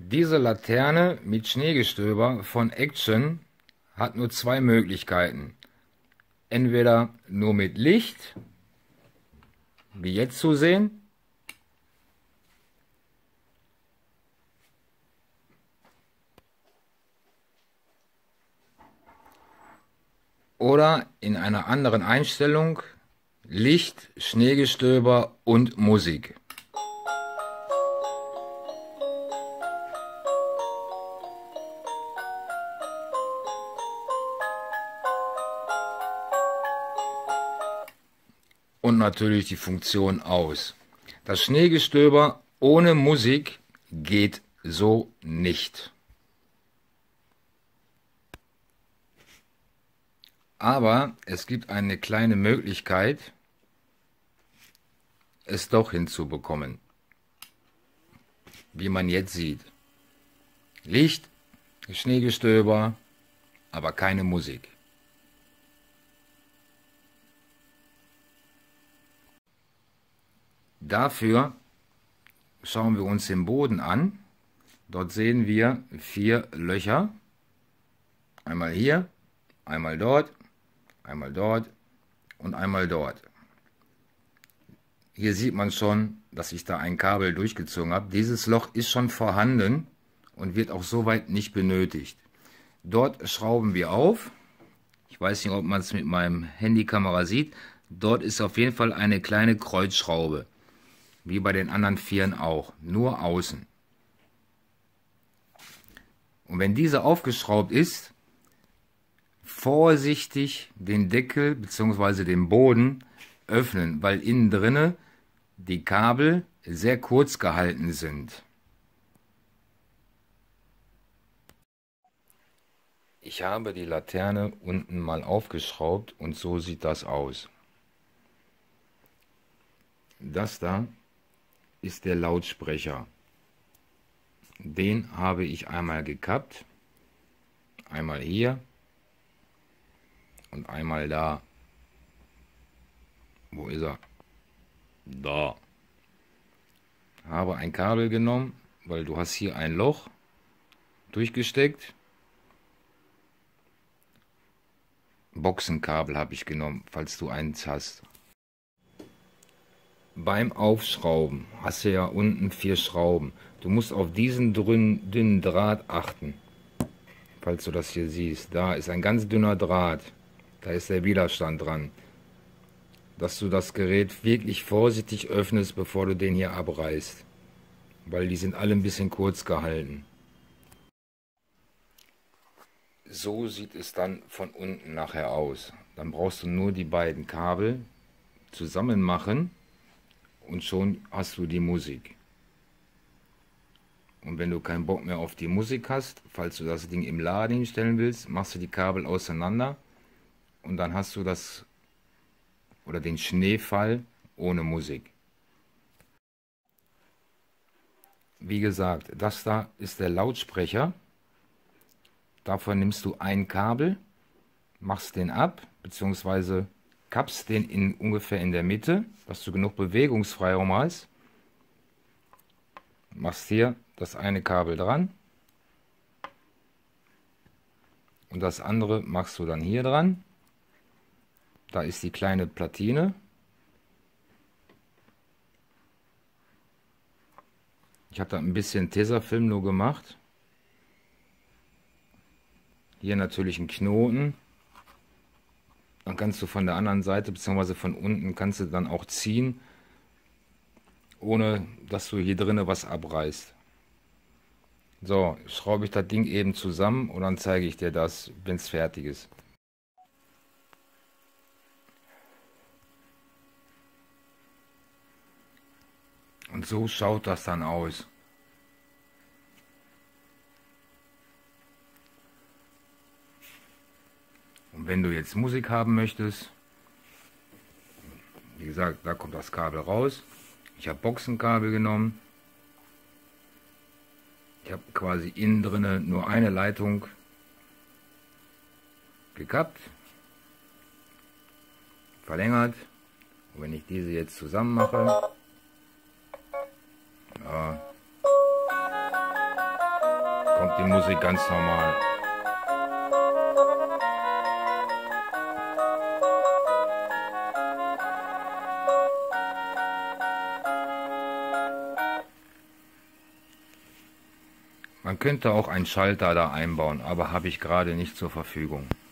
Diese Laterne mit Schneegestöber von Action hat nur zwei Möglichkeiten. Entweder nur mit Licht, wie jetzt zu sehen, oder in einer anderen Einstellung Licht, Schneegestöber und Musik. Und natürlich die Funktion aus. Das Schneegestöber ohne Musik geht so nicht. Aber es gibt eine kleine Möglichkeit, es doch hinzubekommen. Wie man jetzt sieht. Licht, Schneegestöber, aber keine Musik. Dafür schauen wir uns den Boden an. Dort sehen wir 4 Löcher. Einmal hier, einmal dort und einmal dort. Hier sieht man schon, dass ich da ein Kabel durchgezogen habe. Dieses Loch ist schon vorhanden und wird auch soweit nicht benötigt. Dort schrauben wir auf. Ich weiß nicht, ob man es mit meinem Handykamera sieht. Dort ist auf jeden Fall eine kleine Kreuzschraube. Wie bei den anderen 4 auch. Nur außen. Und wenn diese aufgeschraubt ist, vorsichtig den Deckel bzw. den Boden öffnen, weil innen drinne die Kabel sehr kurz gehalten sind. Ich habe die Laterne unten mal aufgeschraubt und so sieht das aus. Das da ist der Lautsprecher. Den habe ich einmal gekappt, einmal hier und einmal da. Wo ist er? Da. Habe ein Kabel genommen, weil du hast hier ein Loch durchgesteckt. Boxenkabel habe ich genommen, falls du eins hast. Beim Aufschrauben hast du ja unten 4 Schrauben. Du musst auf diesen dünnen Draht achten. Falls du das hier siehst, da ist ein ganz dünner Draht. Da ist der Widerstand dran. Dass du das Gerät wirklich vorsichtig öffnest, bevor du den hier abreißt. Weil die sind alle ein bisschen kurz gehalten. So sieht es dann von unten nachher aus. Dann brauchst du nur die beiden Kabel zusammen machen und schon hast du die Musik. Und wenn du keinen Bock mehr auf die Musik hast, falls du das Ding im Laden hinstellen willst, machst du die Kabel auseinander und dann hast du das oder den Schneefall ohne Musik. Wie gesagt, das da ist der Lautsprecher. Davon nimmst du ein Kabel, machst den ab, beziehungsweise kappst den ungefähr in der Mitte, dass du genug Bewegungsfreiraum hast. Machst hier das eine Kabel dran und das andere machst du dann hier dran. Da ist die kleine Platine. Ich habe da ein bisschen Tesafilm nur gemacht. Hier natürlich ein Knoten. Dann kannst du von der anderen Seite bzw. von unten kannst du dann auch ziehen, ohne dass du hier drinnen was abreißt. So, schraube ich das Ding eben zusammen und dann zeige ich dir das, wenn es fertig ist. Und so schaut das dann aus. Und wenn du jetzt Musik haben möchtest, wie gesagt, da kommt das Kabel raus. Ich habe Boxenkabel genommen. Ich habe quasi innen drinne nur eine Leitung gekappt, verlängert. Und wenn ich diese jetzt zusammen mache, ja, die Musik ganz normal. Man könnte auch einen Schalter da einbauen, aber habe ich gerade nicht zur Verfügung.